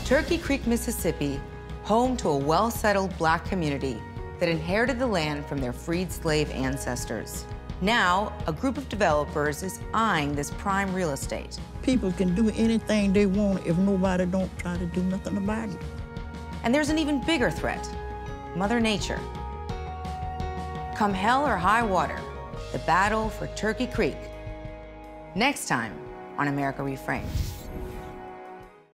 Turkey Creek, Mississippi, home to a well-settled Black community that inherited the land from their freed slave ancestors. Now, a group of developers is eyeing this prime real estate. People can do anything they want if nobody don't try to do nothing about it. And there's an even bigger threat, Mother Nature. Come hell or high water, the battle for Turkey Creek. Next time on America ReFramed.